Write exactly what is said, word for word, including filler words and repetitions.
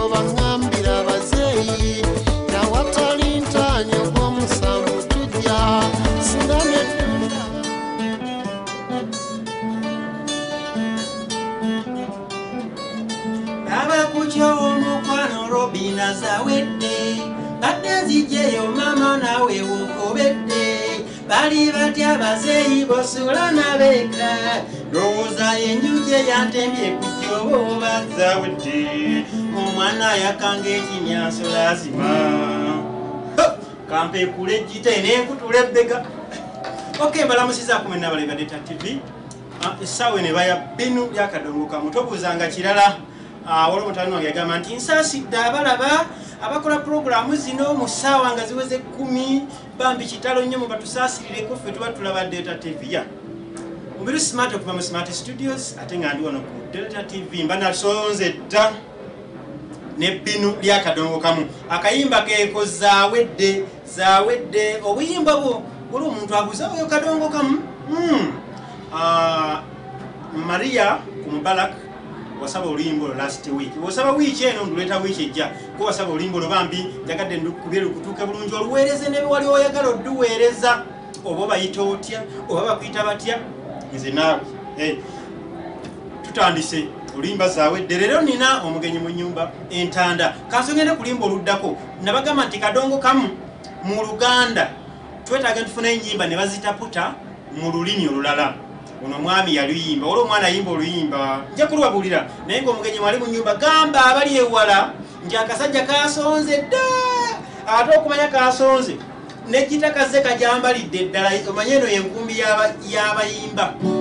byo bangambira bazeyi na watali ntanyo kwa musambu tujja sindane Baba kucho omukwano Robina zawedde badde zijeyo mama nawe wukobedde bali batya bazeyi bosula nabeka lowooza enjuki yantembye ku kyobo bazawedde omwana yakanga ekimyaso lazima kampe kule jite nenkutula ebbega okay mbalamusiza kumena bali ba Data T V essaawa ne baya binu byakadongo kamu tobuuzanga kirala waliwo mutani wange yagamba nti nsaasidde abalaba abakola programu zino mu ssaawa nga ziweze kumi bambi kitalo nnyo mubatusaasilireko ffe tuba tulaba Data T V ya mubiri smart okuva mu Smart Studios ate nga ndi wano ku Data T V mba nasonze dda ne binu lyakadongo kamu akayimba keeko zaawedde zaawedde obuyimba bwo buli omuntu abuuza oyo kadongo kamu mm. uh, Maria Kumubalak wasaba oluyimbo last week wasaba week eno nduleta week ejja ko wasaba oluyimbo lobambi jagadde ndukubye kutuka bulungi oluweereze ne wali oyagala odduweereza oba bayita otya oba bakuyita batya nze naawe hey. tutandise oluyimba zaawedde leero nina omugenyi mu nyumba entanda kansongende kulimba oluddako nabagamba nti kadongo kamu mu Luganda twetaaga tufuna ennyimba ne bazitaputa mu lulimi olulala ono mwami yaluyimba olwo omwana ayimba oluyimba nja kulwabulira naye ng'omugenyi mwali mu nyumba gamba abali ewala nti akasajja kasonze dda ate okumanya kasonze nejjita kaze kajambalidde eddala omanye eno yenkumbi y'abayimba